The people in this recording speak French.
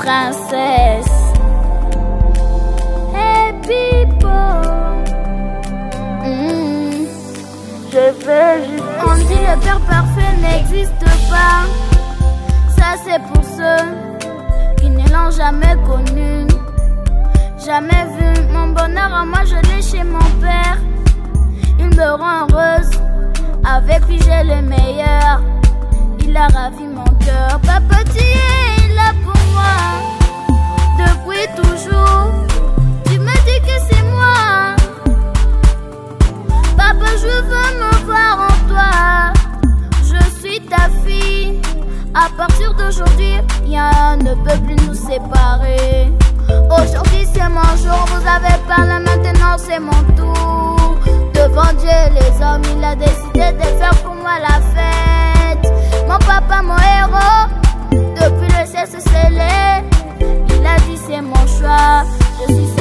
princesse. Hey people, je veux juste... On dit le père parfait n'existe pas. Ça c'est pour ceux qui ne l'ont jamais connu, jamais vu. Mon bonheur à moi je l'ai chez mon père. Il me rend heureuse, avec lui j'ai le meilleur. Il a ravi mon cœur. Papa tu es là pour moi, depuis toujours. Tu me dis que c'est moi. Papa je veux me voir en toi. Je suis ta fille. À partir d'aujourd'hui, rien ne peut plus nous séparer. Aujourd'hui c'est mon jour, vous avez parlé, maintenant c'est mon tour. Devant Dieu et les hommes, il a décidé de faire pour moi la fête. Mon papa, mon héros, depuis le ciel se scellait. Il a dit c'est mon choix, je suis